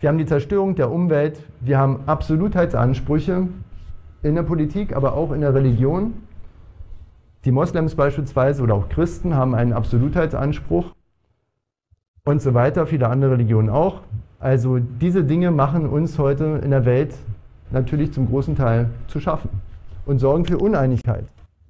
Wir haben die Zerstörung der Umwelt, wir haben Absolutheitsansprüche in der Politik, aber auch in der Religion. Die Moslems beispielsweise oder auch Christen haben einen Absolutheitsanspruch und so weiter, viele andere Religionen auch. Also diese Dinge machen uns heute in der Welt natürlich zum großen Teil zu schaffen und sorgen für Uneinigkeit.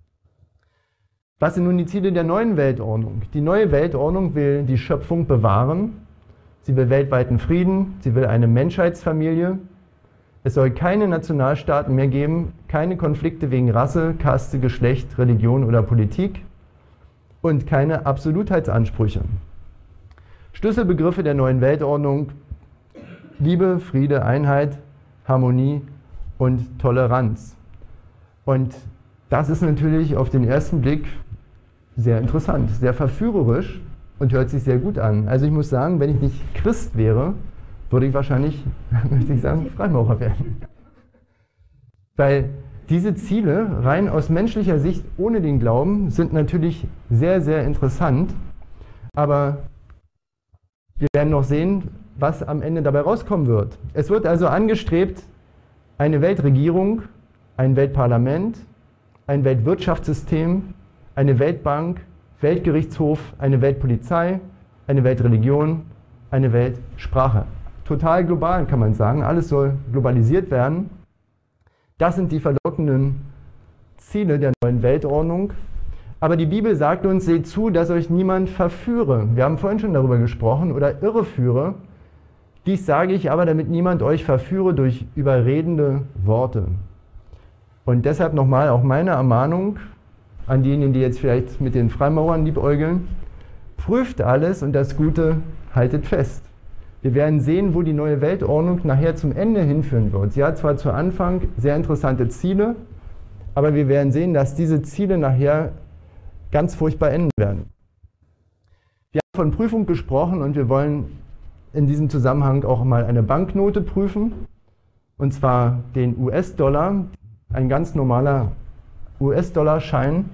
Was sind nun die Ziele der neuen Weltordnung? Die neue Weltordnung will die Schöpfung bewahren, sie will weltweiten Frieden, sie will eine Menschheitsfamilie. Es soll keine Nationalstaaten mehr geben, keine Konflikte wegen Rasse, Kaste, Geschlecht, Religion oder Politik und keine Absolutheitsansprüche. Schlüsselbegriffe der neuen Weltordnung: Liebe, Friede, Einheit, Harmonie und Toleranz. Und das ist natürlich auf den ersten Blick sehr interessant, sehr verführerisch und hört sich sehr gut an. Also ich muss sagen, wenn ich nicht Christ wäre, würde ich wahrscheinlich, möchte ich sagen, Freimaurer werden. Weil diese Ziele, rein aus menschlicher Sicht ohne den Glauben, sind natürlich sehr, sehr interessant. Aber wir werden noch sehen, was am Ende dabei rauskommen wird. Es wird also angestrebt, eine Weltregierung, ein Weltparlament, ein Weltwirtschaftssystem, eine Weltbank, Weltgerichtshof, eine Weltpolizei, eine Weltreligion, eine Weltsprache. Total global, kann man sagen. Alles soll globalisiert werden. Das sind die verlockenden Ziele der neuen Weltordnung. Aber die Bibel sagt uns, seht zu, dass euch niemand verführe. Wir haben vorhin schon darüber gesprochen, oder irreführe. Dies sage ich aber, damit niemand euch verführe durch überredende Worte. Und deshalb nochmal auch meine Ermahnung an diejenigen, die jetzt vielleicht mit den Freimaurern liebäugeln: Prüft alles und das Gute haltet fest. Wir werden sehen, wo die neue Weltordnung nachher zum Ende hinführen wird. Sie hat zwar zu Anfang sehr interessante Ziele, aber wir werden sehen, dass diese Ziele nachher ganz furchtbar enden werden. Wir haben von Prüfung gesprochen und wir wollen in diesem Zusammenhang auch mal eine Banknote prüfen, und zwar den US-Dollar, ein ganz normaler US-Dollar-Schein,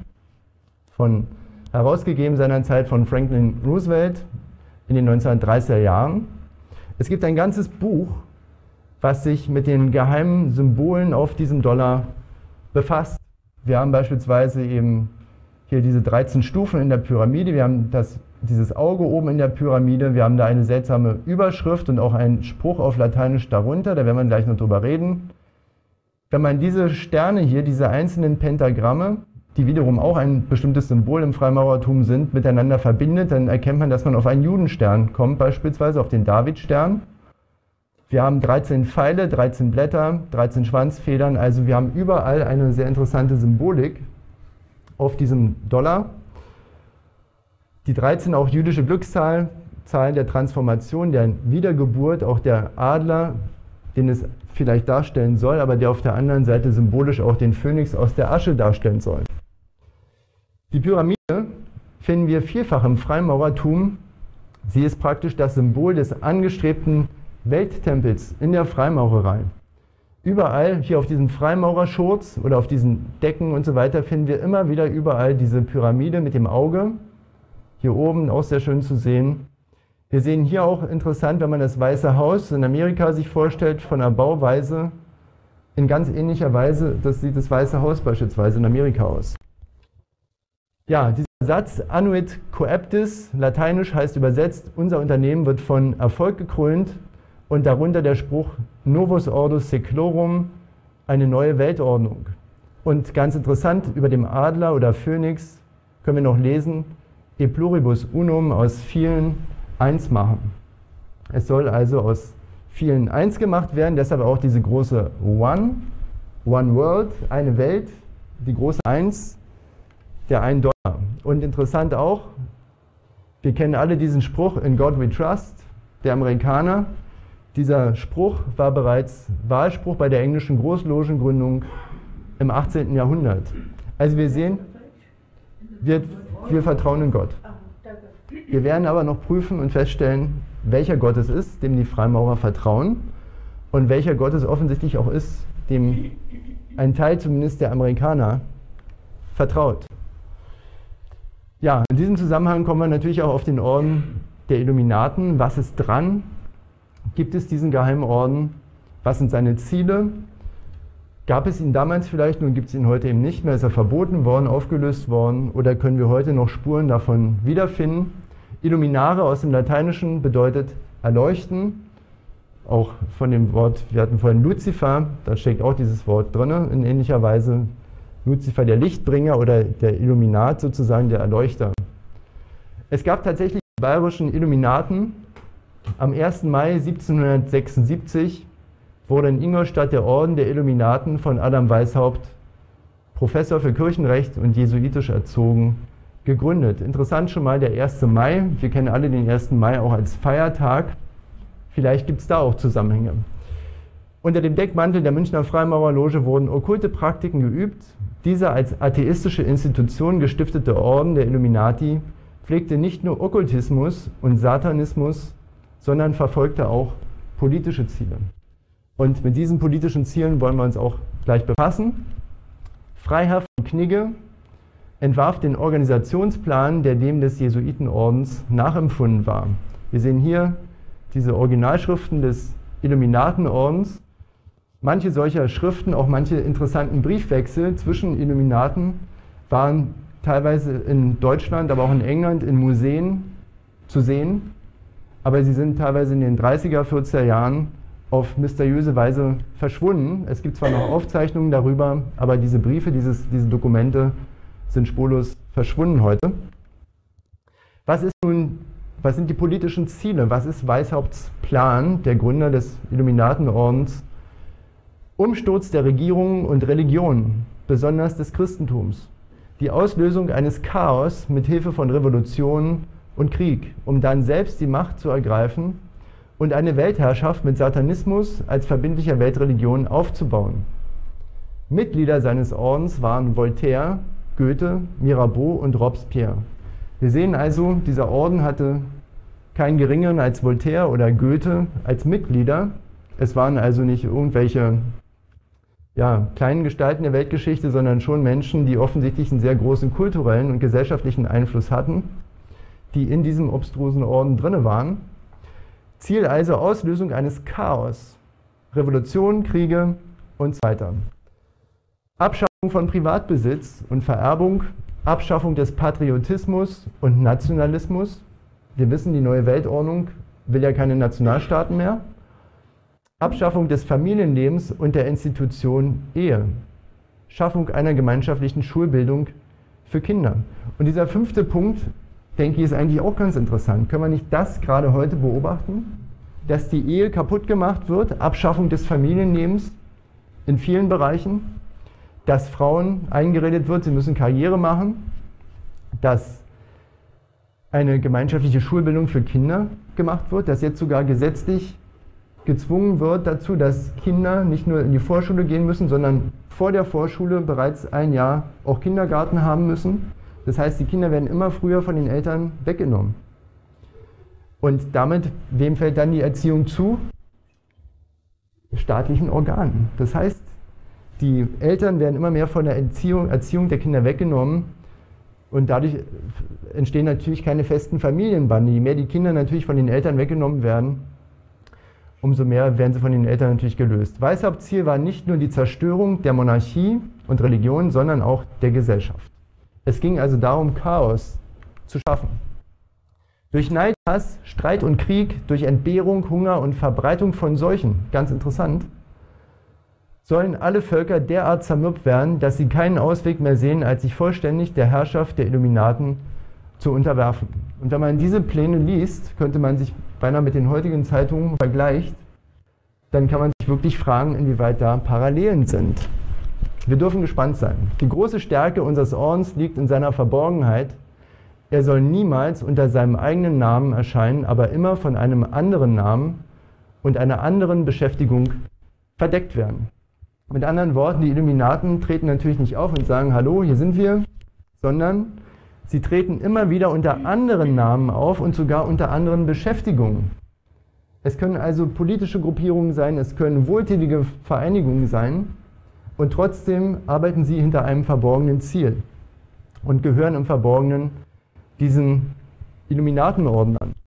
herausgegeben seinerzeit von Franklin Roosevelt in den 1930er Jahren. Es gibt ein ganzes Buch, was sich mit den geheimen Symbolen auf diesem Dollar befasst. Wir haben beispielsweise eben hier diese 13 Stufen in der Pyramide, wir haben dieses Auge oben in der Pyramide, wir haben da eine seltsame Überschrift und auch einen Spruch auf Lateinisch darunter, da werden wir gleich noch drüber reden. Wenn man diese Sterne hier, diese einzelnen Pentagramme, die wiederum auch ein bestimmtes Symbol im Freimaurertum sind, miteinander verbindet, dann erkennt man, dass man auf einen Judenstern kommt, beispielsweise auf den Davidstern. Wir haben 13 Pfeile, 13 Blätter, 13 Schwanzfedern, also wir haben überall eine sehr interessante Symbolik auf diesem Dollar. Die 13 auch jüdische Glückszahl, Zahl der Transformation, der Wiedergeburt, auch der Adler, den es vielleicht darstellen soll, aber der auf der anderen Seite symbolisch auch den Phönix aus der Asche darstellen soll. Die Pyramide finden wir vielfach im Freimaurertum. Sie ist praktisch das Symbol des angestrebten Welttempels in der Freimaurerei. Überall hier auf diesem Freimaurerschurz oder auf diesen Decken und so weiter finden wir immer wieder überall diese Pyramide mit dem Auge. Hier oben auch sehr schön zu sehen. Wir sehen hier auch interessant, wenn man das Weiße Haus in Amerika sich vorstellt, von der Bauweise in ganz ähnlicher Weise, das sieht das Weiße Haus beispielsweise in Amerika aus. Ja, dieser Satz Annuit coeptis, lateinisch heißt übersetzt, unser Unternehmen wird von Erfolg gekrönt, und darunter der Spruch Novus Ordus Seclorum, eine neue Weltordnung. Und ganz interessant, über dem Adler oder Phönix können wir noch lesen, E pluribus unum, aus vielen eins machen. Es soll also aus vielen eins gemacht werden, deshalb auch diese große One World, eine Welt, die große Eins, der $1. Und interessant auch, wir kennen alle diesen Spruch, In God we trust, der Amerikaner. Dieser Spruch war bereits Wahlspruch bei der englischen Großlogengründung im 18. Jahrhundert. Also wir sehen, wir vertrauen in Gott. Wir werden aber noch prüfen und feststellen, welcher Gott es ist, dem die Freimaurer vertrauen, und welcher Gott es offensichtlich auch ist, dem ein Teil zumindest der Amerikaner vertraut. Ja, in diesem Zusammenhang kommen wir natürlich auch auf den Orden der Illuminaten. Was ist dran? gibt es diesen Geheimorden? Was sind seine Ziele? Gab es ihn damals vielleicht, nun gibt es ihn heute eben nicht mehr, ist er verboten worden, aufgelöst worden, oder können wir heute noch Spuren davon wiederfinden? Illuminare aus dem Lateinischen bedeutet erleuchten, auch von dem Wort, wir hatten vorhin Luzifer, da steckt auch dieses Wort drin, in ähnlicher Weise Luzifer, der Lichtbringer oder der Illuminat sozusagen, der Erleuchter. Es gab tatsächlich die bayerischen Illuminaten. Am 1. Mai 1776 wurde in Ingolstadt der Orden der Illuminaten von Adam Weishaupt, Professor für Kirchenrecht und jesuitisch erzogen, gegründet. Interessant schon mal der 1. Mai. Wir kennen alle den 1. Mai auch als Feiertag. Vielleicht gibt es da auch Zusammenhänge. Unter dem Deckmantel der Münchner Freimaurerloge wurden okkulte Praktiken geübt. Dieser als atheistische Institution gestiftete Orden der Illuminati pflegte nicht nur Okkultismus und Satanismus, sondern verfolgte auch politische Ziele. Und mit diesen politischen Zielen wollen wir uns auch gleich befassen. Freiherr von Knigge entwarf den Organisationsplan, der dem des Jesuitenordens nachempfunden war. Wir sehen hier diese Originalschriften des Illuminatenordens. Manche solcher Schriften, auch manche interessanten Briefwechsel zwischen Illuminaten waren teilweise in Deutschland, aber auch in England in Museen zu sehen. Aber sie sind teilweise in den 30er, 40er Jahren auf mysteriöse Weise verschwunden. Es gibt zwar noch Aufzeichnungen darüber, aber diese Briefe, diese Dokumente sind spurlos verschwunden heute. Was sind die politischen Ziele? Was ist Weishaupts Plan, der Gründer des Illuminatenordens? Umsturz der Regierungen und Religionen, besonders des Christentums. Die Auslösung eines Chaos mit Hilfe von Revolutionen und Krieg, um dann selbst die Macht zu ergreifen und eine Weltherrschaft mit Satanismus als verbindlicher Weltreligion aufzubauen. Mitglieder seines Ordens waren Voltaire, Goethe, Mirabeau und Robespierre. Wir sehen also, dieser Orden hatte keinen geringeren als Voltaire oder Goethe als Mitglieder. Es waren also nicht irgendwelche kleinen Gestalten der Weltgeschichte, sondern schon Menschen, die offensichtlich einen sehr großen kulturellen und gesellschaftlichen Einfluss hatten, die in diesem obstrusen Orden drin waren. Ziel also Auslösung eines Chaos, Revolution, Kriege und so weiter. Abschaffung von Privatbesitz und Vererbung, Abschaffung des Patriotismus und Nationalismus. Wir wissen, die neue Weltordnung will ja keine Nationalstaaten mehr. Abschaffung des Familienlebens und der Institution Ehe. Schaffung einer gemeinschaftlichen Schulbildung für Kinder. Und dieser 5. Punkt, denke ich, ist eigentlich auch ganz interessant. Können wir nicht das gerade heute beobachten? Dass die Ehe kaputt gemacht wird, Abschaffung des Familienlebens in vielen Bereichen, dass Frauen eingeredet wird, sie müssen Karriere machen, dass eine gemeinschaftliche Schulbildung für Kinder gemacht wird, dass jetzt sogar gesetzlich gezwungen wird dazu, dass Kinder nicht nur in die Vorschule gehen müssen, sondern vor der Vorschule bereits ein Jahr auch Kindergarten haben müssen. Das heißt, die Kinder werden immer früher von den Eltern weggenommen. Und damit, wem fällt dann die Erziehung zu? Staatlichen Organen. Das heißt, die Eltern werden immer mehr von der Erziehung der Kinder weggenommen und dadurch entstehen natürlich keine festen Familienbande. Je mehr die Kinder natürlich von den Eltern weggenommen werden, umso mehr werden sie von den Eltern natürlich gelöst. Weishaupts Ziel war nicht nur die Zerstörung der Monarchie und Religion, sondern auch der Gesellschaft. Es ging also darum, Chaos zu schaffen. Durch Neid, Hass, Streit und Krieg, durch Entbehrung, Hunger und Verbreitung von Seuchen, ganz interessant, sollen alle Völker derart zermürbt werden, dass sie keinen Ausweg mehr sehen, als sich vollständig der Herrschaft der Illuminaten zu unterwerfen. Und wenn man diese Pläne liest, könnte man sich beinahe mit den heutigen Zeitungen vergleicht, dann kann man sich wirklich fragen, inwieweit da Parallelen sind. Wir dürfen gespannt sein. Die große Stärke unseres Ordens liegt in seiner Verborgenheit. Er soll niemals unter seinem eigenen Namen erscheinen, aber immer von einem anderen Namen und einer anderen Beschäftigung verdeckt werden. Mit anderen Worten, die Illuminaten treten natürlich nicht auf und sagen, hallo, hier sind wir, sondern sie treten immer wieder unter anderen Namen auf und sogar unter anderen Beschäftigungen. Es können also politische Gruppierungen sein, es können wohltätige Vereinigungen sein und trotzdem arbeiten sie hinter einem verborgenen Ziel und gehören im Verborgenen diesen Illuminatenorden an.